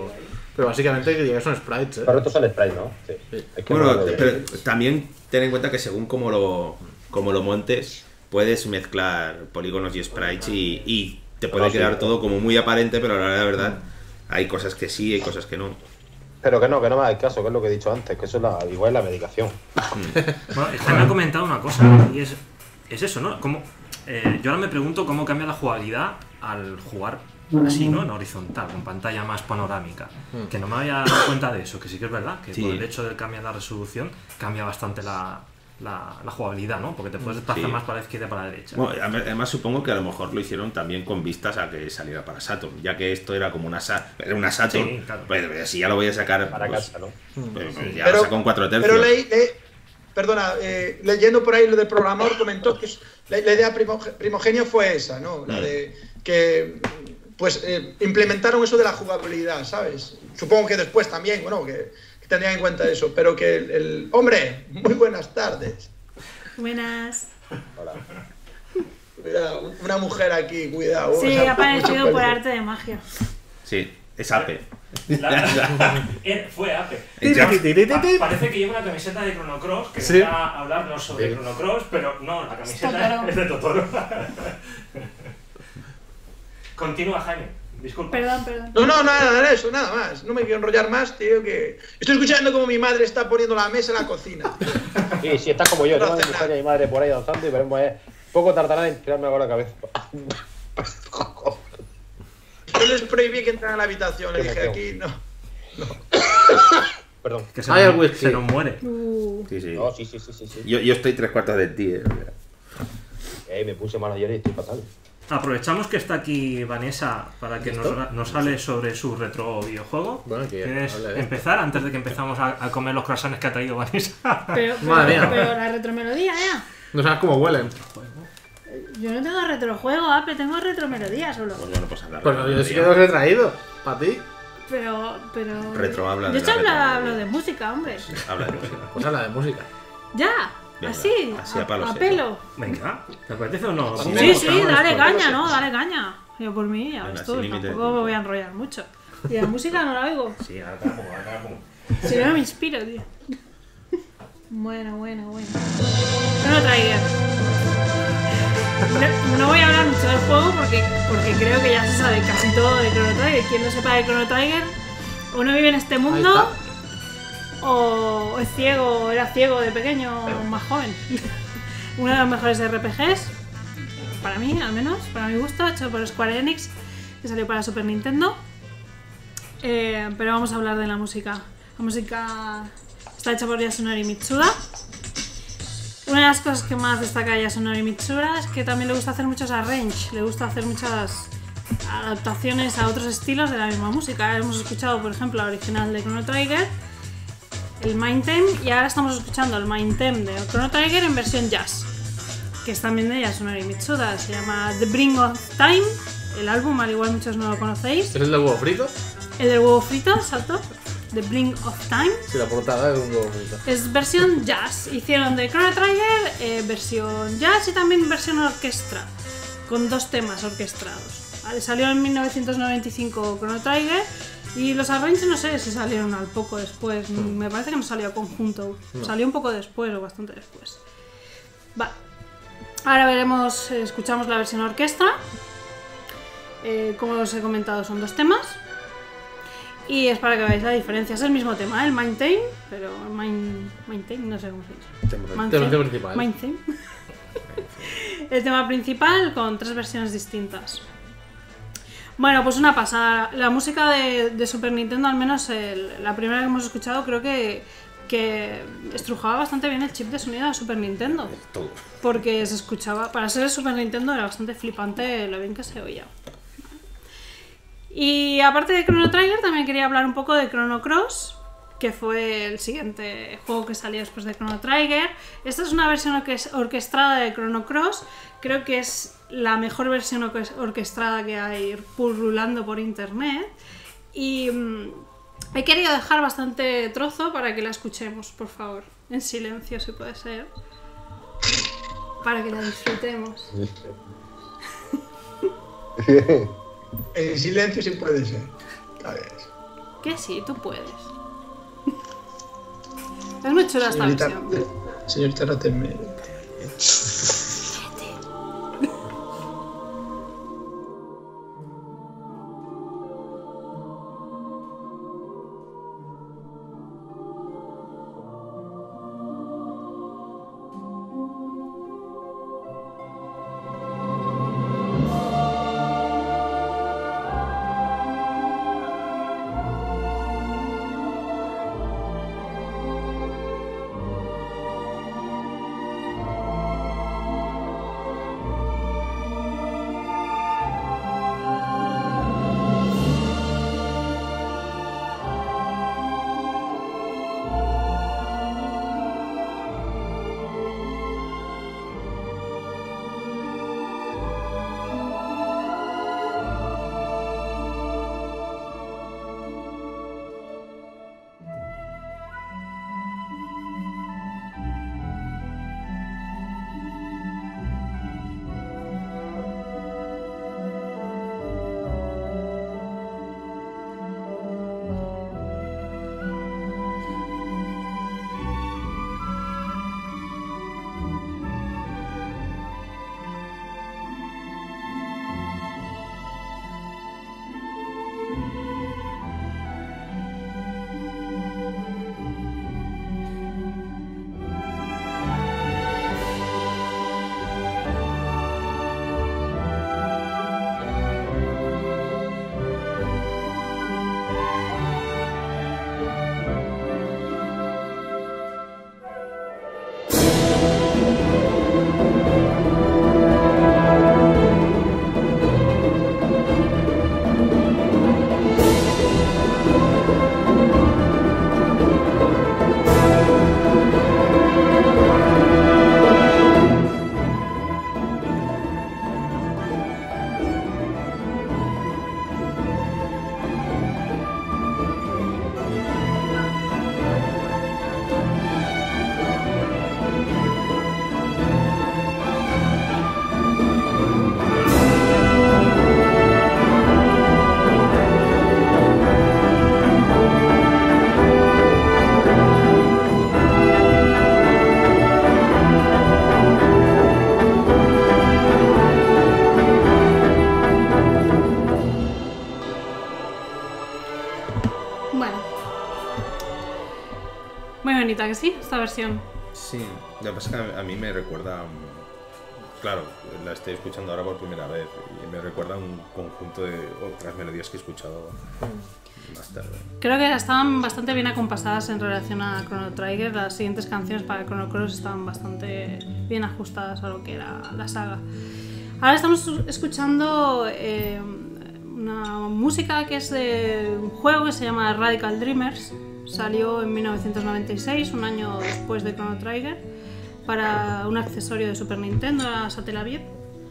Pero básicamente diría que son sprites, ¿eh? Pero estos son sprites, ¿no? Sí. Sí. Es que Bueno, no lo veo. pero también ten en cuenta que según como lo, como lo montes, puedes mezclar polígonos y sprites y, y te puede No, sí, quedar sí. todo como muy aparente, pero a la hora de la verdad hay cosas que sí, hay cosas que no. Pero que no, que no me hagáis caso, que es lo que he dicho antes, que eso es la, igual es la medicación. Bueno, Jaime me ha comentado una cosa y es, es eso, ¿no? Como, eh, yo ahora me pregunto cómo cambia la jugabilidad al jugar así, ¿no? En horizontal, con pantalla más panorámica. Que no me había dado cuenta de eso, que sí que es verdad, que Sí. por el hecho de cambiar la resolución cambia bastante la, la, la jugabilidad, ¿no? Porque te puedes desplazar Sí. más para la izquierda y para la derecha. Bueno, además supongo que a lo mejor lo hicieron también con vistas a que saliera para Saturn, ya que esto era como una, sa era una Saturn, Sí, claro. pues si ya lo voy a sacar Para pues, casa, ¿no? pues, pues, ya Pero- lo saco en cuatro tercios. Pero leí, leí- perdona, eh, leyendo por ahí lo del programador comentó que es- la, la idea primoge- primogenia fue esa, ¿no? La de que pues eh, implementaron eso de la jugabilidad, ¿sabes? Supongo que después también, bueno, que, que tendrían en cuenta eso, pero que el, el- hombre, muy buenas tardes. Buenas. Hola. Cuidado, una mujer aquí, cuidado. Sí, Mucho ha aparecido por peligro. arte de magia. Sí, es Ape. Eh, fue Ape. Ya. Pa- parece que lleva una camiseta de Chrono Cross, que Sí. venía a hablarnos sobre Sí. Chrono Cross, pero no, la camiseta Totoro. es de Totoro. Continúa, Jaime. Disculpa. Perdón, perdón. No, no, nada de eso, nada más. No me quiero enrollar más, tío, que... Estoy escuchando como mi madre está poniendo la mesa en la cocina. Sí, sí, estás como yo, No tengo a mi hace mujer y nada. a mi madre por ahí danzando y veremos, eh, poco tardará en tirarme ahora la cabeza. Yo les prohibí que entraran a la habitación, le Qué dije emoción. aquí, no. Perdón. Que se, Ay, nos, el whisky. se nos muere. Uh, Sí, sí. No, sí, sí, sí, sí, sí. Yo, yo estoy tres cuartos de ti. Eh. Eh, me puse mano ayer y estoy fatal. Aprovechamos que está aquí Vanessa para que nos, ¿Listo? nos hable sobre su retro videojuego. Bueno, que ¿Quieres hable de esto. empezar antes de que empezamos a, a comer los croissants que ha traído Vanessa? pero, Madre pero, mía. pero la retromelodía, ya. No sabes cómo huelen. Yo no tengo retrojuego, Ape, tengo retromelodía solo. Pues bueno, pues hablar. Pues yo sí que los he traído. ¿Para ti? Pero, pero. Retro habla Yo de he hecho la habla, retromelodía. hablo de música, hombre. Habla de música. Pues habla de música. Ya, Venga, así, así a palo a seco. pelo. Venga, ¿te parece o no? Sí, Sí, Venga, sí, buscamos dale después. caña, ¿no? Dale caña. Yo por mí, ya Venga, ves sin tú, límite de tampoco me tiempo. voy a enrollar mucho. Y la música no la oigo. Sí, ahora te la pongo, ahora te la pongo. Si no me inspiro, tío. Bueno, bueno, bueno. Chrono Trigger. No, no voy a hablar mucho del juego porque, porque creo que ya se sabe casi todo de Chrono Trigger. Quien no sepa de Chrono Trigger, o no vive en este Ahí mundo, está. o es ciego, o era ciego de pequeño, o más joven. Uno de los mejores R P Gs, para mí al menos, para mi gusto, hecho por Square Enix, que salió para Super Nintendo. Eh, pero vamos a hablar de la música. La música está hecha por Yasunori Mitsuda. Una de las cosas que más destaca de Yasunori Mitsuda es que también le gusta hacer muchos arrange, le gusta hacer muchas adaptaciones a otros estilos de la misma música. Hemos escuchado, por ejemplo, la original de Chrono Trigger, el Mind Theme, y ahora estamos escuchando el Mind Theme de Chrono Trigger en versión jazz, que es también de Yasunori Mitsuda. Se llama The Brink of Time, el álbum, al igual muchos no lo conocéis. ¿Es el del huevo frito? El del huevo frito, exacto. The Brink of Time. Sí, la portada es un huevo frito. Es versión jazz. Hicieron de Chrono Trigger eh, versión jazz y también versión orquestra, con dos temas orquestados. Vale, salió en mil novecientos noventa y cinco Chrono Trigger y los arranges no sé si salieron al poco después. Me parece que no salió a conjunto. No. Salió un poco después o bastante después. Vale. Ahora veremos, eh, escuchamos la versión orquestra. Eh, como os he comentado, son dos temas. Y es para que veáis la diferencia. Es el mismo tema, ¿eh? El Mind Theme, pero el Mind, Mind Theme, no sé cómo se dice. Tema Mind Theme. principal. Mind Theme. El tema principal con tres versiones distintas. Bueno, pues una pasada. La música de, de Super Nintendo, al menos el- la primera que hemos escuchado, creo que, que estrujaba bastante bien el chip de sonido de Super Nintendo. Todo. Porque se escuchaba, para ser el Super Nintendo era bastante flipante lo bien que se oía. Y aparte de Chrono Trigger, también quería hablar un poco de Chrono Cross, que fue el siguiente juego que salió después de Chrono Trigger. Esta es una versión orques- orquestada de Chrono Cross. Creo que es la mejor versión orques- orquestada que hay pululando por internet. Y mm, he querido dejar bastante trozo para que la escuchemos, por favor. En silencio, si puede ser. Para que la disfrutemos. En silencio sí puede ser. A ver. Que sí, tú puedes. Es muy chula esta Señorita, versión. señorita Rattenmeier. Muy bonita, ¿que sí? Esta versión. Sí, lo que pasa es que a, a mí me recuerda, claro, la estoy escuchando ahora por primera vez y me recuerda a un conjunto de otras melodías que he escuchado más tarde. Creo que estaban bastante bien acompasadas en relación a Chrono Trigger. Las siguientes canciones para Chrono Cross estaban bastante bien ajustadas a lo que era la saga. Ahora estamos escuchando eh, una música que es de un juego que se llama Radical Dreamers. Salió en mil novecientos noventa y seis, un año después de Chrono Trigger, para un accesorio de Super Nintendo, la Satellaview.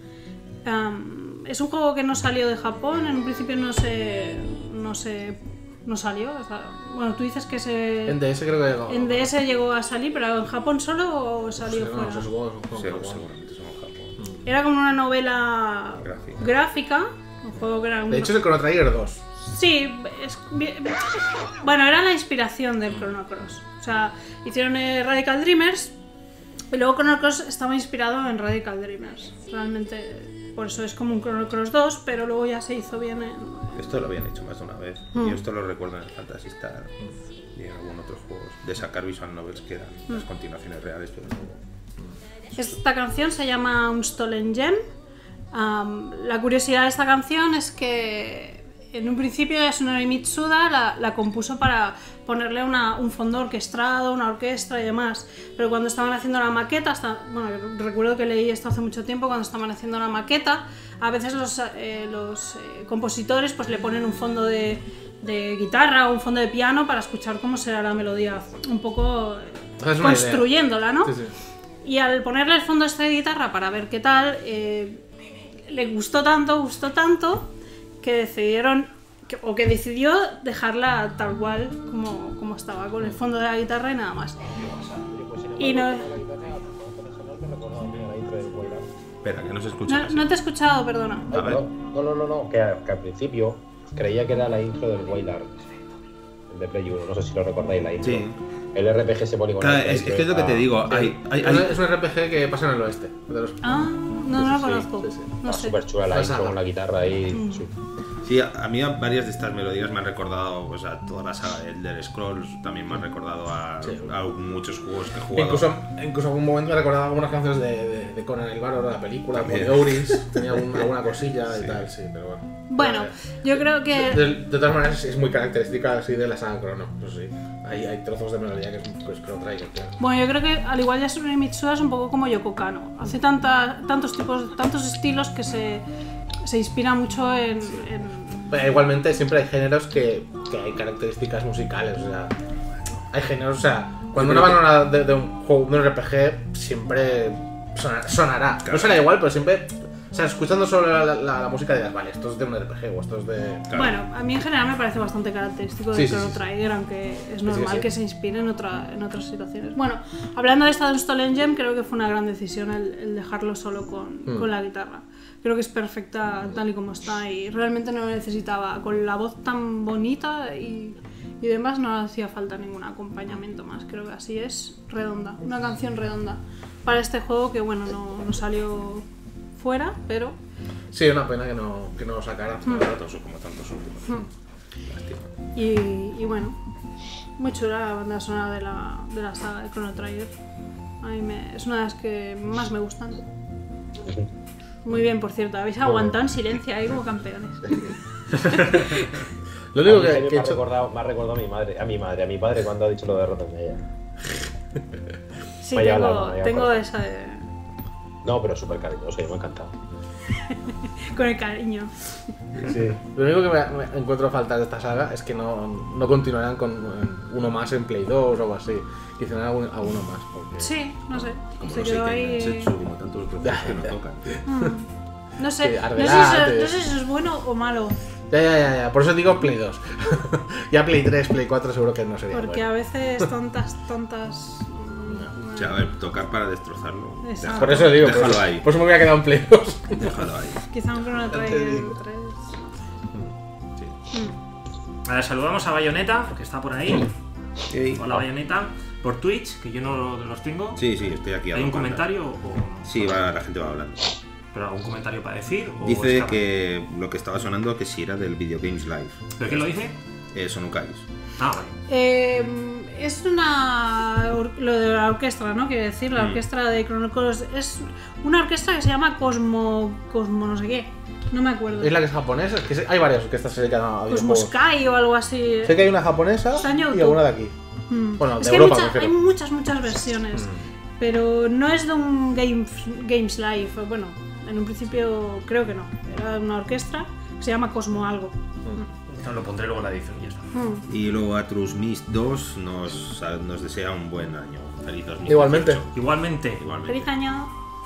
Um, es un juego que no salió de Japón, en un principio no se, no se, no salió. O sea, bueno, tú dices que se... En D S creo que llegó. En D S llegó a salir, pero en Japón solo o salió No, fuera. no, supongo que es un juego Sí, en Japón. seguramente son en Japón. Era como una novela Gráfica. gráfica, un juego que era un... De hecho es el Chrono Trigger dos. Sí, es, bueno, era la inspiración del Chrono Cross. O sea, hicieron eh, Radical Dreamers y luego Chrono Cross estaba inspirado en Radical Dreamers. Realmente, por eso es como un Chrono Cross dos, pero luego ya se hizo bien en... Esto lo habían hecho más de una vez. Mm. Y esto lo recuerdo en el Phantasy Star y en algunos otros juegos. De sacar visual novels que eran las continuaciones reales, pero no. Esta canción se llama Un Stolen Gem. Um, la curiosidad de esta canción es que en un principio Yasunori Mitsuda la, la compuso para ponerle una, un fondo orquestado, una orquesta y demás, pero cuando estaban haciendo la maqueta, hasta, bueno, recuerdo que leí esto hace mucho tiempo, cuando estaban haciendo la maqueta, a veces los, eh, los eh, compositores pues le ponen un fondo de, de guitarra o un fondo de piano para escuchar cómo será la melodía, un poco eh, Es una construyéndola, ¿no? Sí, sí. Y al ponerle el fondo este de guitarra para ver qué tal, eh, le gustó tanto, gustó tanto, que decidieron, que, o que decidió dejarla tal cual como, como estaba, con el fondo de la guitarra y nada más. Y no, Espera, que no se escucha. no, casi. no te he escuchado, perdona. A ver. No, no, no, no, que, que al principio creía que era la intro del Wild Art. el de Play uno, no sé si lo recordáis, la intro. Sí. El R P G ese poligonal. Claro, es, es que es lo que te digo. Hay, hay, hay- Es un R P G que pasa en el oeste. De los... Ah, no, no lo Sí, conozco. sí, sí. No Está sé. súper chula la La intro saga. con la guitarra ahí. Mm. sí. Sí, a, a mí a varias de estas melodías me han recordado pues, a toda la saga de Elder Scrolls, también me han recordado a, Sí. a muchos juegos que he jugado. Incluso, incluso algún momento me recordaba algunas canciones de, de, de Conan el Bárbaro, la película, como También. de Ouris, tenía algún- alguna cosilla y Sí. tal, sí, pero bueno. Bueno, yo creo De, que. de- de todas maneras es muy característica así de la saga Chrono, eso sí. Hay, hay trozos de melodía que es, que es Chrono Trigger, claro. Bueno, yo creo que al igual Yasune Mitsuda es un poco como Yoko Kanno. Hace tanta, tantos tipos, tantos estilos que se, se inspira mucho en. en- Pero igualmente siempre hay géneros que, que hay características musicales, o sea, hay géneros, o sea, cuando una banda de, de un juego, de un R P G, siempre sona- sonará. No será igual, pero siempre, o sea, escuchando solo la, la- la música dirás, vale, esto es de un R P G o esto es de... Claro. Bueno, a mí en general me parece bastante característico de Sí, sí, Chrono sí, sí. Trigger, aunque es Sí, normal sí, sí. que se inspire en, otra, en otras situaciones. Bueno, hablando de Stardust Engine, creo que fue una gran decisión el, el dejarlo solo con, Mm. con la guitarra. Creo que es perfecta tal y como está y realmente no necesitaba, con la voz tan bonita y, y demás, no hacía falta ningún acompañamiento más. Creo que así es redonda, una canción redonda para este juego que, bueno, no, no salió fuera, pero Sí, una pena que no, que no lo sacaran. Mm. Tantos como tantos últimos. Lástima. Y, y bueno, muy chula la banda sonora de la, de la saga de Chrono Trigger. A mí me, es una de las que más me gustan. Muy bien, por cierto, habéis aguantado en silencio ahí como campeones. Lo único A mí que, Jaime que me, he ha hecho... recordado, me ha recordado a mi madre, a mi madre, a mi padre cuando ha dicho lo de Rottenmeier. Sí, Vaya tengo, alarma, vaya tengo cosa. esa de, No, pero súper cariñoso, y me ha encantado. con el cariño. Sí. Lo único que me, me encuentro falta de esta saga es que no, no continuarán con en uno más en Play dos o algo así. Que hicieran algún- alguno más. Porque... Sí, no sé, Como se no quedó sé qué, ahí. Setsu, como tantos otros juegos que no tocan. Mm. No sé, Sí, no sé, Arvelá, si eso, te- no sé si eso es bueno o malo. Ya, ya, ya, ya. Por eso digo Play dos. Ya Play tres, Play cuatro seguro que no sería Porque bueno. a veces tontas, tontas. mm, O sea, a ver, tocar para destrozarlo. Exacto. Déjalo, Por eso digo, por déjalo eso, ahí. por eso me hubiera quedado en Play dos. Déjalo ahí. Quizá un Chrono te Trigger digo. tres. Sí. Mm. A ver, saludamos a Bayonetta, que está por ahí. Hola Bayonetta. Por Twitch, que yo no los tengo. Sí, sí, estoy aquí. a ¿Hay un dos bandas. comentario o Sí, va, la gente va hablando. ¿Pero algún comentario para decir? o Dice es que lo que estaba sonando que si era del Video Games Live. ¿Pero quién lo dice? Eh, Sonukais. Ah, vale. Eh, es una. or- Lo de la orquesta, ¿no? Quiere decir, la Mm. orquesta de Chrono Cross. Es una orquesta que se llama Cosmo. Cosmo no sé qué. No me acuerdo. Es la que es japonesa, es que se- hay varias que estas se dedican a videojuegos. Cosmosky o algo así. Sé que hay una japonesa Está en y YouTube. alguna de aquí. Mm. Bueno, es de que Europa, hay, me mucha- refiero. hay muchas, muchas versiones. Pero no es de un Games, Games Live. Bueno, en un principio creo que no. Era una orquesta que se llama Cosmo algo. Esto lo pondré luego en la edición y ya está. Mm. Y luego Atrus Mist dos nos, nos desea un buen año. Feliz dos mil dieciocho. Igualmente. Igualmente. Igualmente. Feliz año.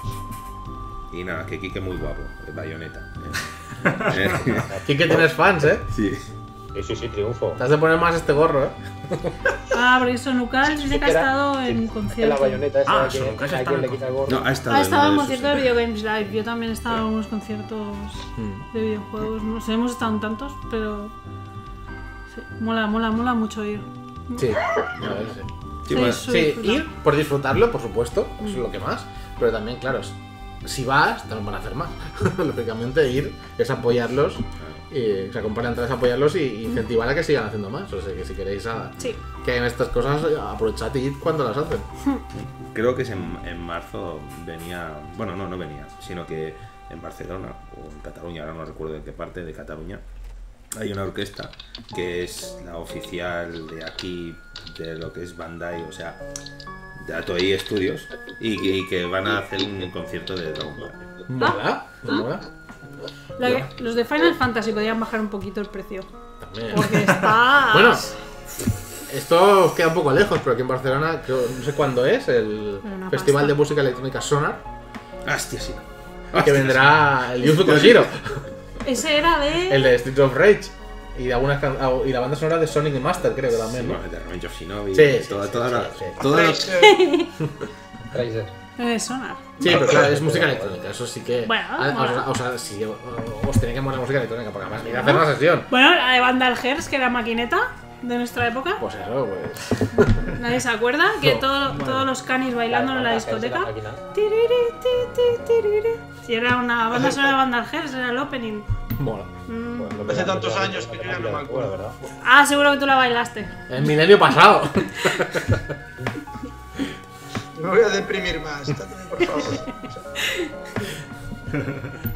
Y nada, que Kike muy guapo. Bayonetta. Eh. Aquí que tienes fans, ¿eh? Sí. Sí, sí, sí, triunfo. Te has de poner más este gorro, ¿eh? Ah, porque Sonucal dice que ha Era- estado en En la concierto. bayoneta esa Ah, que son casi a están quien le en quita el gorro. No, ha estado Ha estado en uno de concierto esos, de eh. Video Games Live. Yo también he estado en unos conciertos de videojuegos. No sé, hemos estado en tantos, pero. Sí, mola, mola, mola mucho ir. Sí, a ver, sí. Sí, bueno, su Sí, disfrutar. ir por disfrutarlo, por supuesto, eso es lo que más. Pero también, claro, si vas, también van a hacer más. Lógicamente, ir es apoyarlos, y, o sea, comprar entradas, apoyarlos y incentivar a que sigan haciendo más. O sea, que si queréis a- Sí. que en estas cosas, aprovechad y id cuando las hacen. Creo que es en, en marzo venía. Bueno, no, no venía. Sino que en Barcelona o en Cataluña, ahora no recuerdo en qué parte de Cataluña, hay una orquesta que es la oficial de aquí, de lo que es Bandai, o sea, de Toei Studios, y, que- y que van a hacer un concierto de Dragon Ball. ¿Mola? ¿Mola? Lo que- los de Final Fantasy podrían bajar un poquito el precio. También. Porque está. Bueno, esto os queda un poco lejos, pero aquí en Barcelona, creo- no sé cuándo es, el Pero una Festival pasta. de Música Electrónica Sonar, ¡Hostia, sí! que vendrá el Yuzo Koshiro, Ese era de. el de Streets of Rage, y, de algunas can- y la banda sonora de Sonic y Master, creo que también, ¿no? De Revenge of Shinobi, Sí, sí, toda, sí, toda sí, la, sí. todo lo- Tracer. Tracer. de Sonar. Sí, pero claro, es música electrónica, eso sí que... Bueno, ah, mola. o sea, o sea, sí, os tenía que molar música electrónica, porque además me iba a hacer una sesión. Bueno, la de Vandal Hearts, que era maquineta. de nuestra época. Pues eso, pues. ¿Nadie se acuerda? Que No, todo- bueno. todos los canis bailando en la Banda Heads de discoteca. la máquina. Tiriri, ti, ti, tiriri. Si era una banda sonora de Banda Heads, era el opening. Mola. Mm. Pues lo Hace que- tantos lo que- años lo que que yo ya no me máquina, acuerdo. ¿verdad? Ah, seguro que tú la bailaste. El milenio pasado. Me voy a deprimir más. Dáteme, por favor.